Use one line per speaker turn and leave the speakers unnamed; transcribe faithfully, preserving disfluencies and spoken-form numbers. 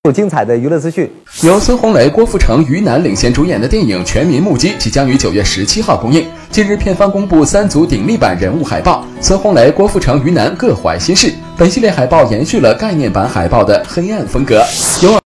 精彩的娱乐资讯。
由孙红雷、郭富城、于南领衔主演的电影《全民目击》即将于九月十七号公映。近日，片方公布三组鼎力版人物海报，孙红雷、郭富城、于南各怀心事。本系列海报延续了概念版海报的黑暗风格，有